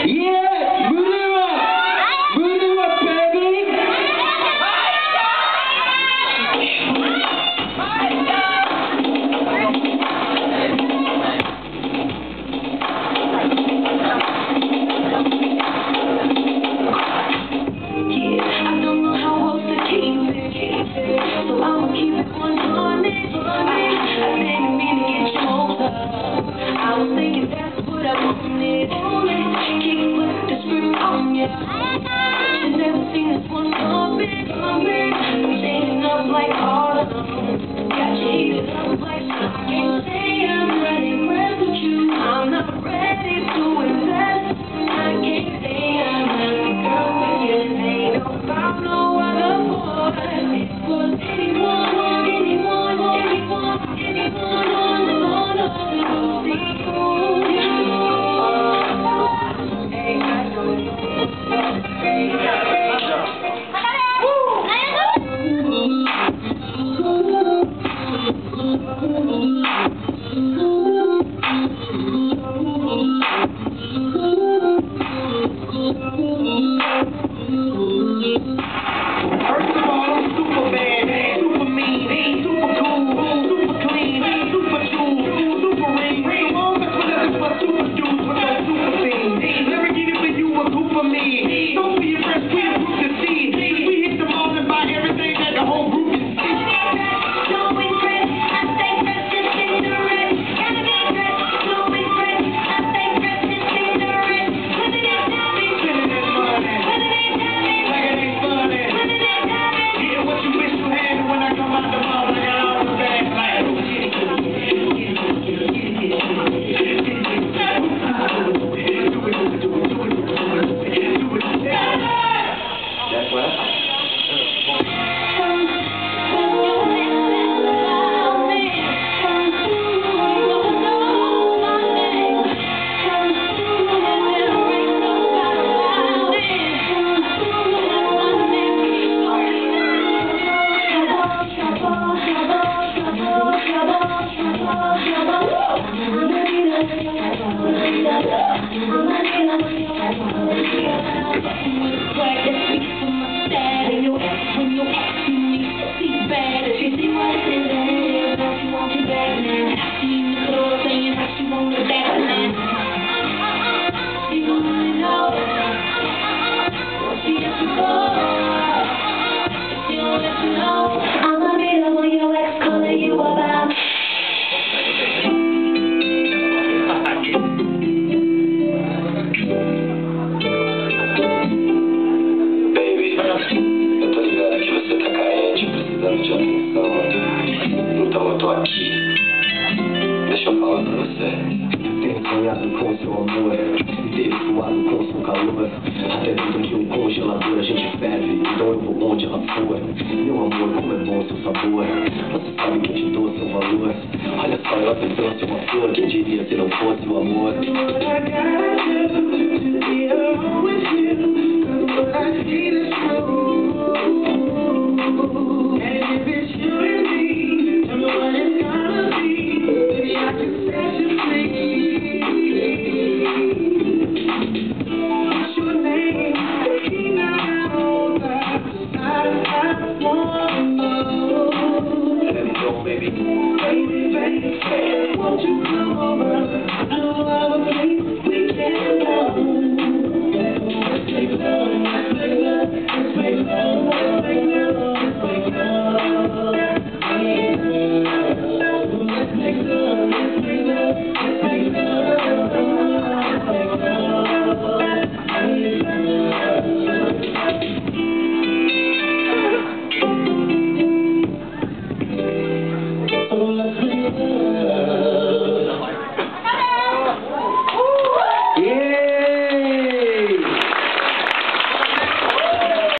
Yeah, move it up, baby. Yeah, I don't know how else to keep it, so I'ma keep it on honest. I didn't mean to get you over. I was thinking that's what I wanted. Kick back the script on ya. You never seen this one coming. Changing up like autumn. Got you heated up like summer. Can't say I'm not impressed with you. I'm not ready to invest. I can't say I'm not the girl for you. Ain't no found no other boy. It was anyone on the Hey, I don't know. Hey, First of all, I'm super bad, super mean, super cool, super clean, super jewel, super ring. So all that's for nothing but super dudes with no super things. Never get it for you, a group of me. Don't be impressed, we a group to see. We hit the mall and buy everything that the whole group can see. Então eu tô aqui. Deixa eu falar pra você. Tenho sonhado com seu amor e ter suado com seu calor. Até dentro de um congelador a gente ferve, então eu vou onde ela for. Meu amor, como é bom seu sabor. Você sabe que eu te dou seu valor. Olha só, eu até trouxe uma flor. Quem diria se não fosse o amor?